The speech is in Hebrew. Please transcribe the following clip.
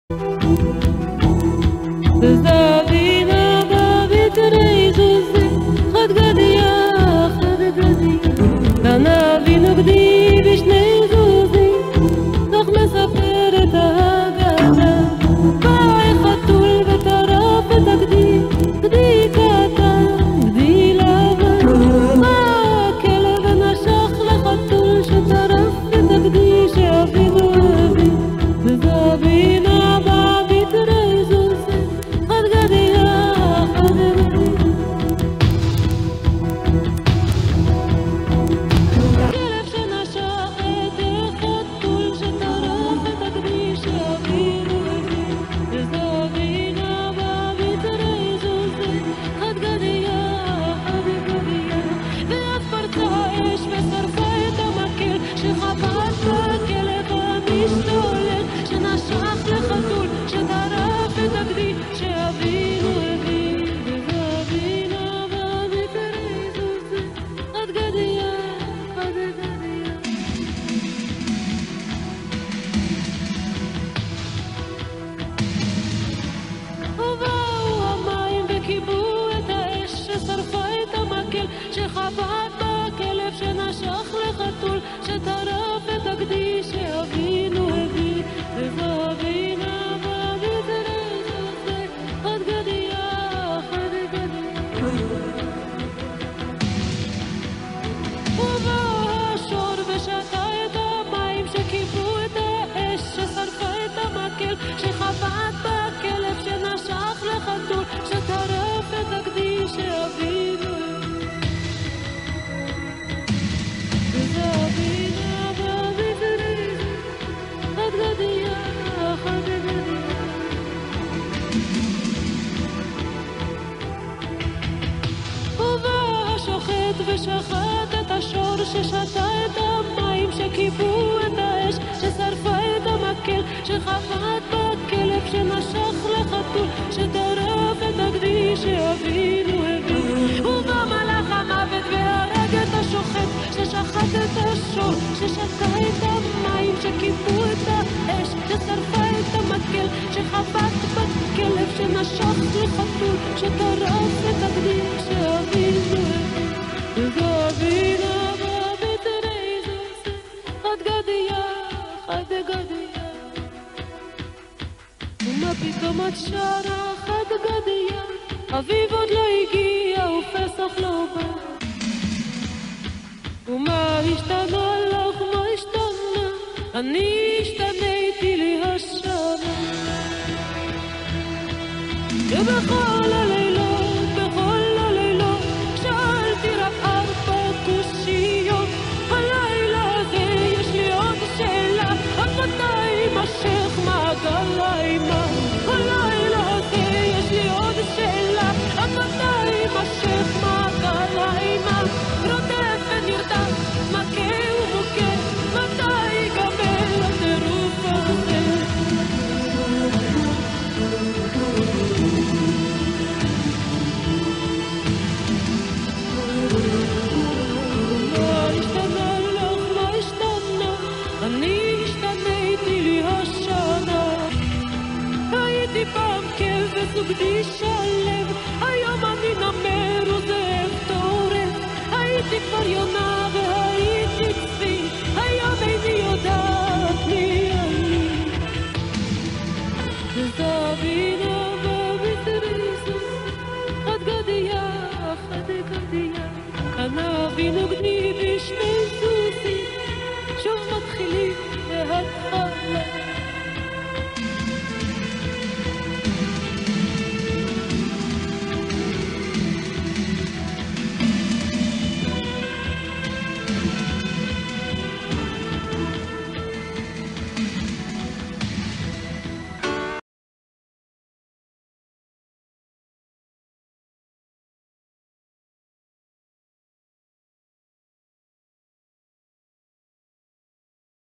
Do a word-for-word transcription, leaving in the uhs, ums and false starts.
Zavina bavit reizuzi khad gadia khad gadia dana vinugdi vishnei zuzi doch mesaferet hagada bai khatul vetaraf tagdi gdi katan gdi lavan ma kelev nashach lekhatul shetaraf tagdi sheavidu avi zavina bavit reizuzi שחבט בכלב שנשך לחתול שטרף את הגדי שאבינו הביא וזבינה בבטרס הזה עוד גדיה חד גדיה ובא השור ושתה את המים שכיבו את האש ששרפה את המקל שחבט בכלב שנשך לחתול שטרף את הגדי שאבינו ושחט את השור ששתה את המים שכיבו את האש ששרפה את המקל שחבט בכלב שנשך לחתול שטרף את הגדי שאבינו הביא ובא מלאך המוות והרג את השוחט ששחט את השור ששתה את המים שכיבו את האש ששרפה את המקל שחבט בכלב שנשך לחתול שטרף את הגדי שאבינו הביא וזבינה בבטרס הזה חד גדיה חד גדיה ומה פתאום את שרה חד גדיה אביב עוד לא הגיע ופסח לא בא ומה השתנה לך מה השתנה אני השתניתי לי השנה ובכל הלילות בכל הלילות שאלתי רק ארבע קושיות הלילה הזה יש לי עוד שאלה עד מתי יימשך מעגל האימה הלילה הזה יש לי עוד שאלה עד מתי יימשך מעגל האימה רודף ונרדף מכה ומוכה מתי ייגמר הטירוף הזה פעם כבש וגדי שלב היום אני נמר וזאב טורף הייתי כבר יונה והייתי צבי היום איני יודעת מי אני וזבינה בבטרס חד גדיה חד גדיה כאן אבינו גדי בשני